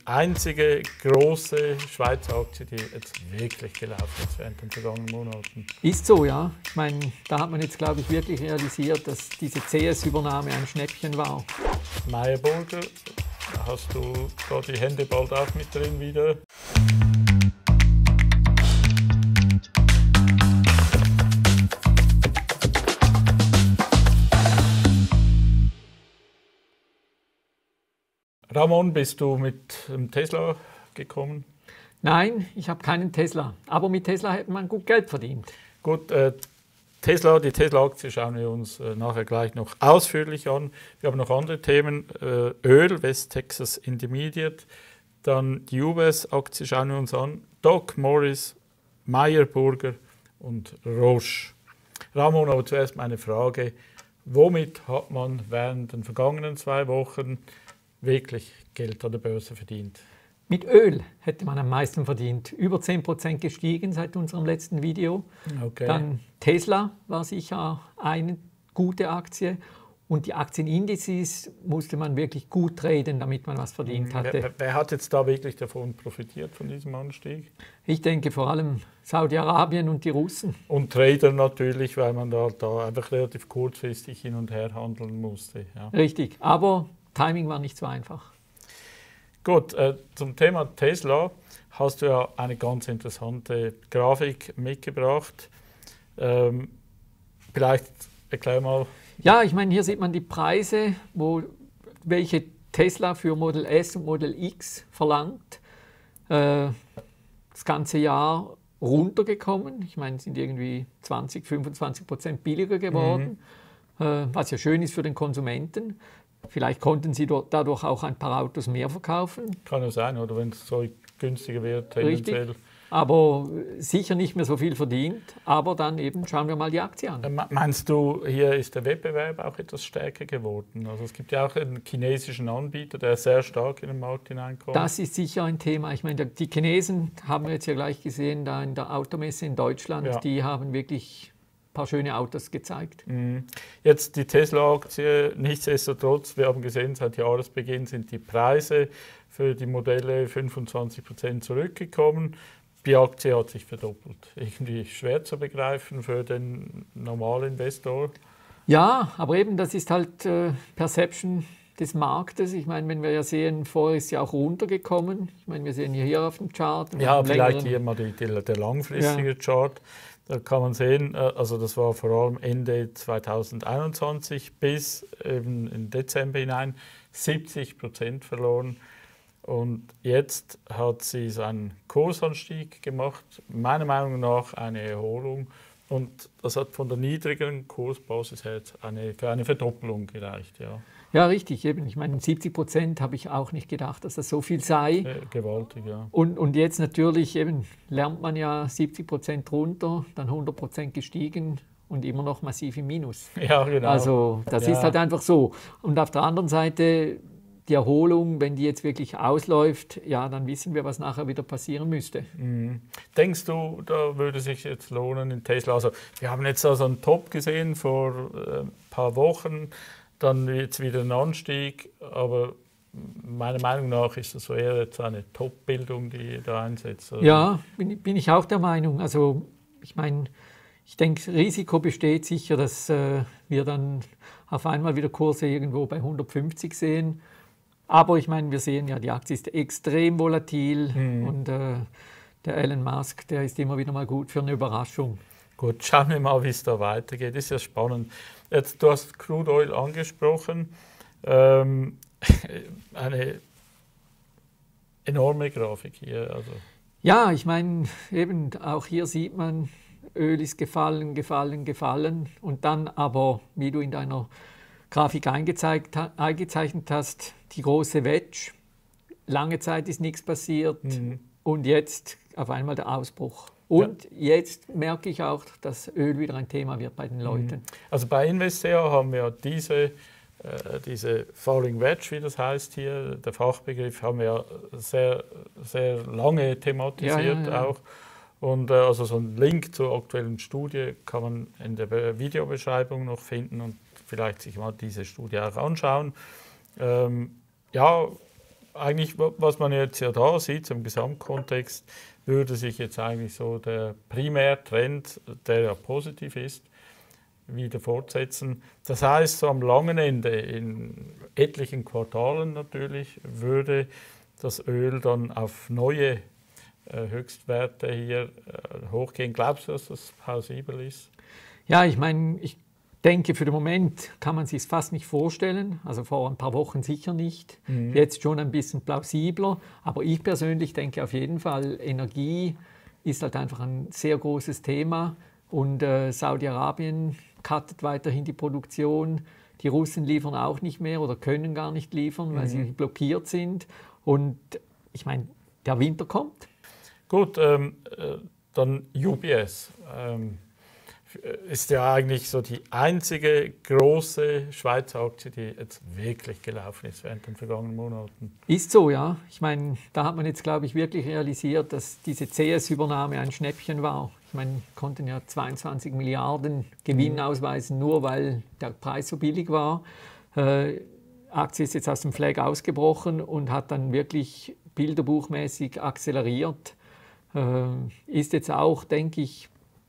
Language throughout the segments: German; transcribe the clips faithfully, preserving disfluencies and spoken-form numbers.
einzige große Schweizer Aktie, die jetzt wirklich gelaufen ist während den vergangenen Monaten. Ist so, ja. Ich meine, da hat man jetzt, glaube ich, wirklich realisiert, dass diese C S-Übernahme ein Schnäppchen war. Meyer Burger, hast du da die Hände bald auch mit drin wieder? Ramon, bist du mit dem Tesla gekommen? Nein, ich habe keinen Tesla. Aber mit Tesla hätte man gut Geld verdient. Gut, äh, Tesla, die Tesla-Aktie schauen wir uns äh, nachher gleich noch ausführlich an. Wir haben noch andere Themen. Äh, Öl, West Texas Intermediate. Dann die U B S-Aktie schauen wir uns an. Doc Morris, Meyer Burger und Roche. Ramon, aber zuerst meine Frage. Womit hat man während den vergangenen zwei Wochen wirklich Geld an der Börse verdient? Mit Öl hätte man am meisten verdient. Über zehn Prozent gestiegen seit unserem letzten Video. Okay. Dann Tesla war sicher eine gute Aktie. Und die Aktienindizes musste man wirklich gut traden, damit man was verdient hatte. Wer, wer hat jetzt da wirklich davon profitiert, von diesem Anstieg? Ich denke vor allem Saudi-Arabien und die Russen. Und Trader natürlich, weil man da, da einfach relativ kurzfristig hin und her handeln musste. Ja. Richtig, aber Timing war nicht so einfach. Gut, äh, zum Thema Tesla hast du ja eine ganz interessante Grafik mitgebracht. Ähm, vielleicht erklär mal. Ja, ich meine, hier sieht man die Preise, wo, welche Tesla für Model S und Model X verlangt. Äh, das ganze Jahr runtergekommen. Ich meine, sind irgendwie zwanzig, fünfundzwanzig Prozent billiger geworden, mhm. äh, was ja schön ist für den Konsumenten. Vielleicht konnten Sie dadurch auch ein paar Autos mehr verkaufen. Kann ja sein, oder wenn es so günstiger wird, tendenziell. Richtig, aber sicher nicht mehr so viel verdient. Aber dann eben schauen wir mal die Aktie an. Meinst du, hier ist der Wettbewerb auch etwas stärker geworden? Also es gibt ja auch einen chinesischen Anbieter, der sehr stark in den Markt hineinkommt. Das ist sicher ein Thema. Ich meine, die Chinesen haben wir jetzt ja gleich gesehen, da in der Automesse in Deutschland, ja. Die haben wirklich ein paar schöne Autos gezeigt. Jetzt die Tesla-Aktie, nichtsdestotrotz, wir haben gesehen, seit Jahresbeginn sind die Preise für die Modelle fünfundzwanzig Prozent zurückgekommen. Die Aktie hat sich verdoppelt. Irgendwie schwer zu begreifen für den normalen Investor. Ja, aber eben, das ist halt äh, Perception des Marktes. Ich meine, wenn wir ja sehen, vorher ist sie auch runtergekommen. Ich meine, wir sehen hier auf dem Chart. Ja, vielleicht hier mal die, die, der langfristige ja. Chart. Da kann man sehen, also das war vor allem Ende zweitausendeinundzwanzig bis eben in Dezember hinein siebzig Prozent verloren. Und jetzt hat sie so einen Kursanstieg gemacht, meiner Meinung nach eine Erholung. Und das hat von der niedrigen Kursbasis her eine, für eine Verdoppelung gereicht. Ja, ja richtig. Eben. Ich meine, siebzig Prozent habe ich auch nicht gedacht, dass das so viel sei. Sehr gewaltig, ja. Und, und jetzt natürlich eben lernt man ja siebzig Prozent runter, dann hundert Prozent gestiegen und immer noch massiv im Minus. Ja, genau. Also das ja. ist halt einfach so. Und auf der anderen Seite die Erholung, wenn die jetzt wirklich ausläuft, ja, dann wissen wir, was nachher wieder passieren müsste. Mhm. Denkst du, da würde sich jetzt lohnen in Tesla? Also wir haben jetzt also einen Top gesehen vor äh, ein paar Wochen, dann jetzt wieder ein Anstieg, aber meiner Meinung nach ist das so eher jetzt eine Top-Bildung, die da einsetzt. Oder? Ja, bin, bin ich auch der Meinung. Also ich meine, ich denke, Risiko besteht sicher, dass äh, wir dann auf einmal wieder Kurse irgendwo bei hundertfünfzig sehen. Aber ich meine, wir sehen ja, die Aktie ist extrem volatil mhm. und äh, der Elon Musk, der ist immer wieder mal gut für eine Überraschung. Gut, schauen wir mal, wie es da weitergeht. Ist ja spannend. Jetzt, du hast Crude Oil angesprochen. Ähm, eine enorme Grafik hier. Also. Ja, ich meine, eben auch hier sieht man, Öl ist gefallen, gefallen, gefallen. Und dann aber, wie du in deiner Grafik eingezeigt, eingezeichnet hast, die große Wedge. Lange Zeit ist nichts passiert mhm. und jetzt auf einmal der Ausbruch. Und ja. jetzt merke ich auch, dass Öl wieder ein Thema wird bei den Leuten. Also bei Investor haben wir diese, äh, diese Falling Wedge, wie das heißt hier, der Fachbegriff, haben wir sehr, sehr lange thematisiert ja, ja, ja. auch. Und äh, also so einen Link zur aktuellen Studie kann man in der Videobeschreibung noch finden und vielleicht sich mal diese Studie auch anschauen. Ähm, ja, eigentlich, was man jetzt ja da sieht, im Gesamtkontext, würde sich jetzt eigentlich so der Primärtrend, der ja positiv ist, wieder fortsetzen. Das heißt, so am langen Ende, in etlichen Quartalen natürlich, würde das Öl dann auf neue äh, Höchstwerte hier äh, hochgehen. Glaubst du, dass das plausibel ist? Ja, ich meine, ich denke, für den Moment kann man sich es fast nicht vorstellen. Also vor ein paar Wochen sicher nicht. Mhm. Jetzt schon ein bisschen plausibler. Aber ich persönlich denke auf jeden Fall, Energie ist halt einfach ein sehr großes Thema. Und äh, Saudi-Arabien cuttet weiterhin die Produktion. Die Russen liefern auch nicht mehr oder können gar nicht liefern, weil mhm. sie blockiert sind. Und ich meine, der Winter kommt. Gut, ähm, äh, dann U B S. Ähm, ist ja eigentlich so die einzige große Schweizer Aktie, die jetzt wirklich gelaufen ist während den vergangenen Monaten. Ist so, ja. Ich meine, da hat man jetzt, glaube ich, wirklich realisiert, dass diese C S-Übernahme ein Schnäppchen war. Ich meine, konnten ja zweiundzwanzig Milliarden Gewinn mhm. ausweisen, nur weil der Preis so billig war. Äh, Aktie ist jetzt aus dem Flag ausgebrochen und hat dann wirklich bilderbuchmäßig akzeleriert. Äh, ist jetzt auch, denke ich,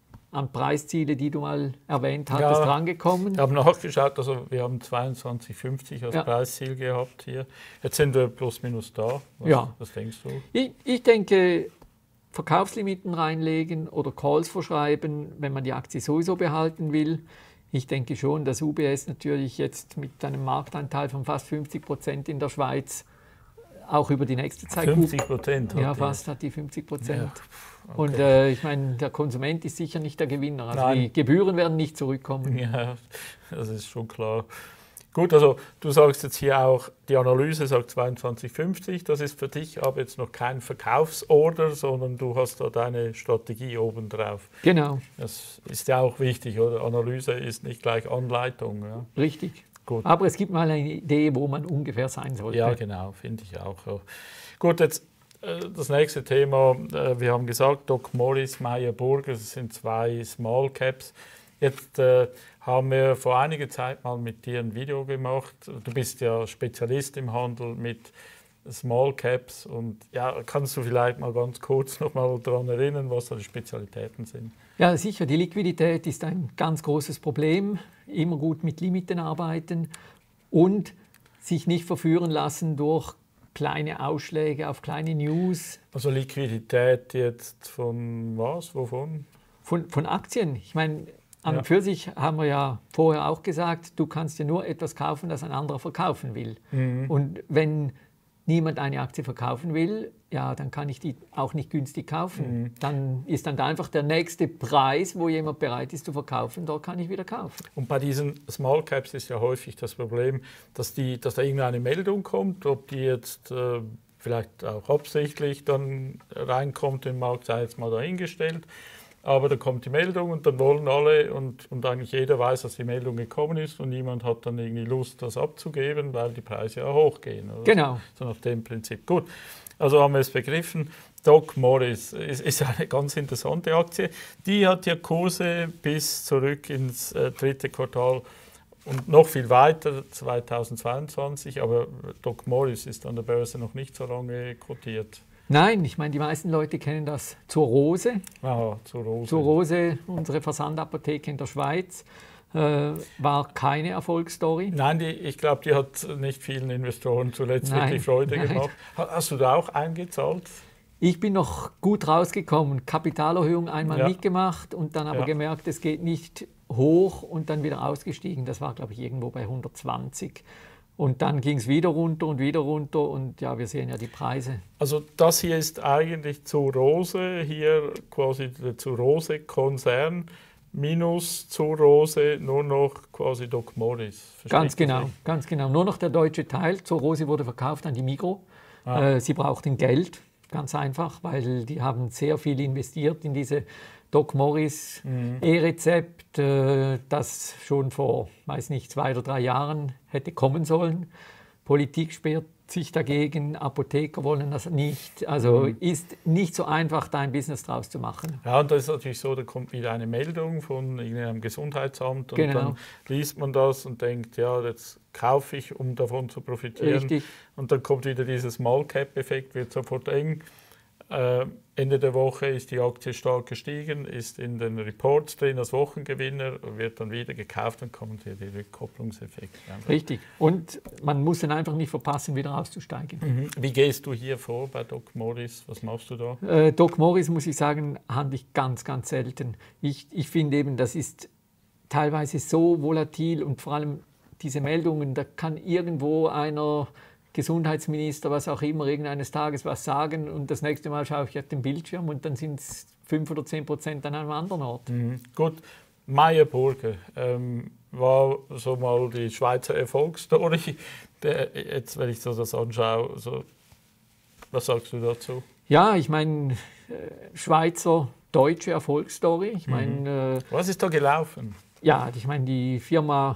an Preisziele, die du mal erwähnt hattest, ja, rangekommen. Ich habe nachgeschaut, also wir haben zweiundzwanzig fünfzig als ja. Preisziel gehabt hier. Jetzt sind wir plus minus da. Was, ja. was denkst du? Ich, ich denke, Verkaufslimiten reinlegen oder Calls verschreiben, wenn man die Aktie sowieso behalten will. Ich denke schon, dass U B S natürlich jetzt mit einem Marktanteil von fast fünfzig Prozent in der Schweiz auch über die nächste Zeit... fünfzig Prozent? Ja, fast hat die fünfzig Prozent. Ja. Okay. Und äh, ich meine, der Konsument ist sicher nicht der Gewinner. Also Nein. die Gebühren werden nicht zurückkommen. Ja, das ist schon klar. Gut, also du sagst jetzt hier auch, die Analyse sagt zweiundzwanzig fünfzig. Das ist für dich aber jetzt noch kein Verkaufsorder, sondern du hast da deine Strategie obendrauf. Genau. Das ist ja auch wichtig, oder? Analyse ist nicht gleich Anleitung. Ja? Richtig. Gut. Aber es gibt mal eine Idee, wo man ungefähr sein sollte. Ja, genau, finde ich auch. Ja. Gut, jetzt das nächste Thema, wir haben gesagt, Doc Morris, Meyer Burger, das sind zwei Small Caps. Jetzt äh, haben wir vor einiger Zeit mal mit dir ein Video gemacht. Du bist ja Spezialist im Handel mit Small Caps. Und ja, kannst du vielleicht mal ganz kurz noch mal daran erinnern, was da die Spezialitäten sind? Ja, sicher. Die Liquidität ist ein ganz großes Problem. Immer gut mit Limiten arbeiten und sich nicht verführen lassen durch kleine Ausschläge auf kleine News. Also Liquidität jetzt von was? Wovon? Von, von Aktien. Ich meine, an Ja. und für sich haben wir ja vorher auch gesagt, du kannst ja nur etwas kaufen, das ein anderer verkaufen will. Mhm. Und wenn niemand eine Aktie verkaufen will, ja, dann kann ich die auch nicht günstig kaufen. Mhm. Dann ist dann da einfach der nächste Preis, wo jemand bereit ist zu verkaufen, dort kann ich wieder kaufen. Und bei diesen Small Caps ist ja häufig das Problem, dass, die, dass da irgendeine Meldung kommt, ob die jetzt äh, vielleicht auch absichtlich dann reinkommt im Markt, sei jetzt mal dahingestellt. Aber da kommt die Meldung und dann wollen alle und, und eigentlich jeder weiß, dass die Meldung gekommen ist und niemand hat dann irgendwie Lust, das abzugeben, weil die Preise ja hochgehen. Oder? Genau. So nach dem Prinzip. Gut, also haben wir es begriffen. Doc Morris ist, ist eine ganz interessante Aktie. Die hat ja Kurse bis zurück ins äh, dritte Quartal und noch viel weiter, zweitausendzweiundzwanzig. Aber Doc Morris ist an der Börse noch nicht so lange kotiert. Nein, ich meine, die meisten Leute kennen das zur Rose. Aha, zur Rose. Zur Rose, unsere Versandapotheke in der Schweiz, äh, war keine Erfolgsstory. Nein, die, ich glaube, die hat nicht vielen Investoren zuletzt Nein, wirklich Freude nein. gemacht. Hast du da auch eingezahlt? Ich bin noch gut rausgekommen, Kapitalerhöhung einmal Ja. mitgemacht und dann aber Ja. gemerkt, es geht nicht hoch und dann wieder ausgestiegen. Das war, glaube ich, irgendwo bei hundertzwanzig. Und dann ging es wieder runter und wieder runter und ja, wir sehen ja die Preise. Also das hier ist eigentlich zur Rose, hier quasi der zur Rose-Konzern, minus zur Rose nur noch quasi Doc Morris. Verstehe Ganz ich das genau, richtig? ganz genau. Nur noch der deutsche Teil. Zur Rose wurde verkauft an die Migros. Ah. Äh, sie brauchten Geld, ganz einfach, weil die haben sehr viel investiert in diese Doc Morris Mhm. E-Rezept, äh, das schon vor, weiß nicht, zwei oder drei Jahren hätte kommen sollen. Politik spielt, sich dagegen, Apotheker wollen das nicht. Also mhm. ist nicht so einfach, da ein Business draus zu machen. Ja, und das ist natürlich so, da kommt wieder eine Meldung von irgendeinem Gesundheitsamt und genau. dann liest man das und denkt, ja, jetzt kaufe ich, um davon zu profitieren. Richtig. Und dann kommt wieder dieses Small Cap Effekt, wird sofort eng. Äh, Ende der Woche ist die Aktie stark gestiegen, ist in den Reports drin als Wochengewinner, wird dann wieder gekauft und kommt hier die Rückkopplungseffekte. Richtig. Und man muss dann einfach nicht verpassen, wieder auszusteigen. Mhm. Wie gehst du hier vor bei Doc Morris? Was machst du da? Äh, Doc Morris, muss ich sagen, handle ich ganz, ganz selten. Ich, ich finde eben, das ist teilweise so volatil und vor allem diese Meldungen, da kann irgendwo einer Gesundheitsminister, was auch immer, irgendeines Tages was sagen und das nächste Mal schaue ich auf den Bildschirm und dann sind es fünf oder zehn Prozent an einem anderen Ort. Mhm. Gut, Meyer Burger ähm, war so mal die Schweizer Erfolgsstory. Der, jetzt, wenn ich so das anschaue, so, was sagst du dazu? Ja, ich meine, äh, Schweizer, deutsche Erfolgsstory. Ich meine, mhm. äh, was ist da gelaufen? Ja, ich meine, die Firma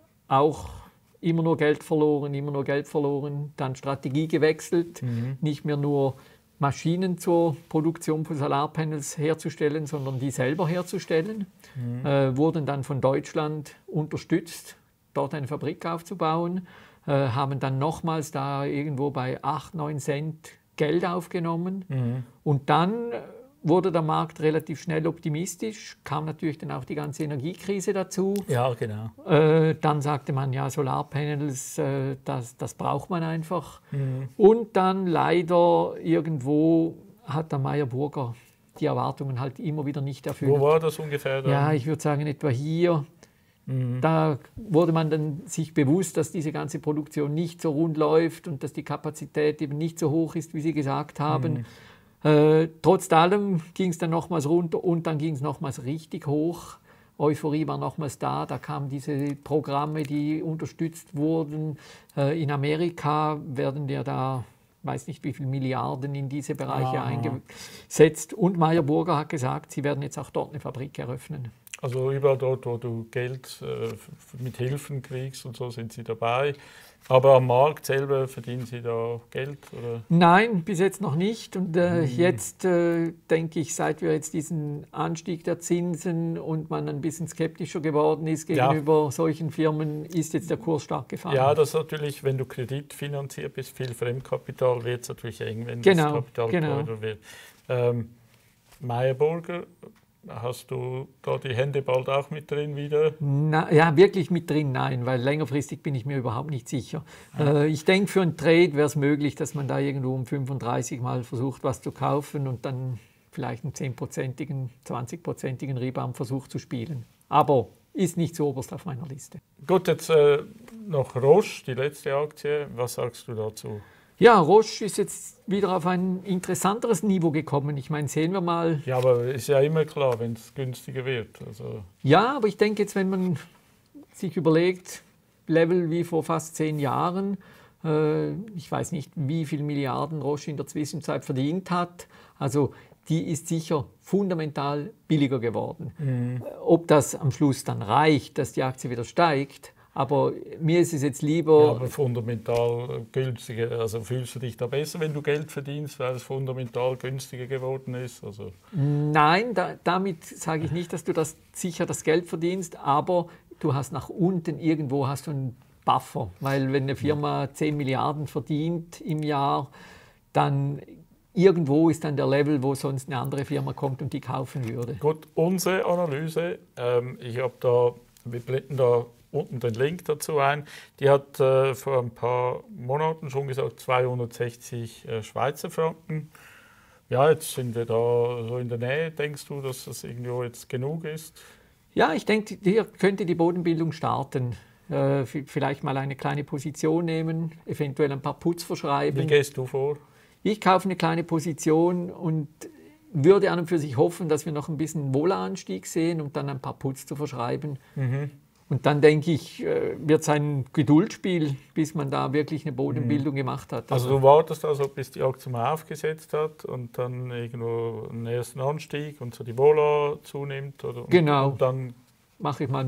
auch immer nur Geld verloren, immer nur Geld verloren, dann Strategie gewechselt, mhm. nicht mehr nur Maschinen zur Produktion von Solarpanels herzustellen, sondern die selber herzustellen, mhm. äh, wurden dann von Deutschland unterstützt, dort eine Fabrik aufzubauen, äh, haben dann nochmals da irgendwo bei acht, neun Cent Geld aufgenommen mhm. und dann wurde der Markt relativ schnell optimistisch, kam natürlich dann auch die ganze Energiekrise dazu. Ja, genau. Äh, dann sagte man, ja, Solarpanels, äh, das, das braucht man einfach. Mhm. Und dann leider irgendwo hat der Meyer Burger die Erwartungen halt immer wieder nicht erfüllt. Wo war das ungefähr dann? Ja, ich würde sagen etwa hier. Mhm. Da wurde man dann sich bewusst, dass diese ganze Produktion nicht so rund läuft und dass die Kapazität eben nicht so hoch ist, wie Sie gesagt haben. Mhm. Äh, trotz allem ging es dann nochmals runter und dann ging es nochmals richtig hoch. Euphorie war nochmals da, da kamen diese Programme, die unterstützt wurden. Äh, in Amerika werden ja da, weiß nicht wie viele Milliarden in diese Bereiche ah. eingesetzt. Und Meyer Burger hat gesagt, sie werden jetzt auch dort eine Fabrik eröffnen. Also überall dort, wo du Geld äh, mit Hilfen kriegst und so, sind sie dabei. Aber am Markt selber verdienen Sie da Geld? Oder? Nein, bis jetzt noch nicht. Und äh, hm. jetzt äh, denke ich, seit wir jetzt diesen Anstieg der Zinsen und man ein bisschen skeptischer geworden ist gegenüber ja. solchen Firmen, ist jetzt der Kurs stark gefallen. Ja, das ist natürlich, wenn du kreditfinanziert bist, viel Fremdkapital, wird es natürlich eng, wenn genau, das Kapital genau. teurer wird. Ähm, Meyer Burger, hast du da die Hände bald auch mit drin wieder? Na, ja, wirklich mit drin, nein, weil längerfristig bin ich mir überhaupt nicht sicher. Ja. Äh, ich denke, für einen Trade wäre es möglich, dass man da irgendwo um fünfunddreißig Mal versucht, was zu kaufen und dann vielleicht einen zehnprozentigen, zwanzigprozentigen Rebound versucht zu spielen. Aber ist nicht so oberst auf meiner Liste. Gut, jetzt äh, noch Roche, die letzte Aktie. Was sagst du dazu? Ja, Roche ist jetzt wieder auf ein interessanteres Niveau gekommen. Ich meine, sehen wir mal. Ja, aber ist ja immer klar, wenn es günstiger wird. Also ja, aber ich denke jetzt, wenn man sich überlegt, Level wie vor fast zehn Jahren, äh, ich weiß nicht, wie viel Milliarden Roche in der Zwischenzeit verdient hat. Also die ist sicher fundamental billiger geworden. Mhm. Ob das am Schluss dann reicht, dass die Aktie wieder steigt, aber mir ist es jetzt lieber... Ja, aber fundamental günstiger, also fühlst du dich da besser, wenn du Geld verdienst, weil es fundamental günstiger geworden ist? Also Nein, da, damit sage ich nicht, dass du das sicher das Geld verdienst, aber du hast nach unten irgendwo hast du einen Buffer, weil wenn eine Firma zehn Milliarden verdient im Jahr, dann irgendwo ist dann der Level, wo sonst eine andere Firma kommt und die kaufen würde. Gut, unsere Analyse, ähm, ich habe da, wir blenden da unten den Link dazu ein. Die hat äh, vor ein paar Monaten schon gesagt, zweihundertsechzig äh, Schweizer Franken. Ja, jetzt sind wir da so in der Nähe. Denkst du, dass das irgendwo jetzt genug ist? Ja, ich denke, hier könnte die Bodenbildung starten. Äh, vielleicht mal eine kleine Position nehmen, eventuell ein paar Puts verschreiben. Wie gehst du vor? Ich kaufe eine kleine Position und würde an und für sich hoffen, dass wir noch ein bisschen Wohlanstieg sehen, um dann ein paar Puts zu verschreiben. Mhm. Und dann denke ich, wird es ein Geduldsspiel, bis man da wirklich eine Bodenbildung mhm. gemacht hat. Also, also du wartest also, bis die Aktie mal aufgesetzt hat und dann irgendwo einen ersten Anstieg und so die Vola zunimmt? Oder, genau, und dann mache ich mal mit.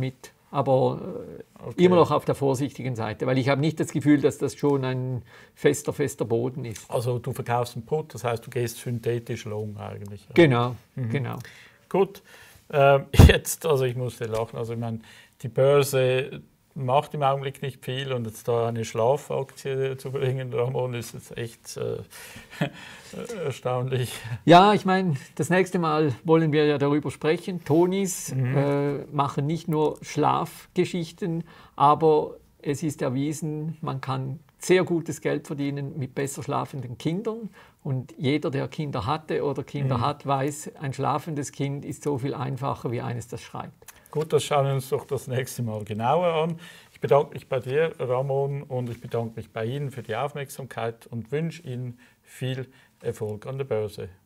aber äh, okay. immer noch auf der vorsichtigen Seite, weil ich habe nicht das Gefühl, dass das schon ein fester, fester Boden ist. Also du verkaufst einen Put, das heißt, du gehst synthetisch long eigentlich. Ja. Genau, mhm. genau. Gut, ähm, jetzt, also ich musste lachen, also ich meine, die Börse macht im Augenblick nicht viel und jetzt da eine Schlafaktie zu bringen, Ramon, ist jetzt echt äh, erstaunlich. Ja, ich meine, das nächste Mal wollen wir ja darüber sprechen. Tonis mhm. äh, machen nicht nur Schlafgeschichten, aber es ist erwiesen, man kann sehr gutes Geld verdienen mit besser schlafenden Kindern. Und jeder, der Kinder hatte oder Kinder mhm. hat, weiß, ein schlafendes Kind ist so viel einfacher wie eines, das schreit. Gut, das schauen wir uns doch das nächste Mal genauer an. Ich bedanke mich bei dir, Ramon, und ich bedanke mich bei Ihnen für die Aufmerksamkeit und wünsche Ihnen viel Erfolg an der Börse.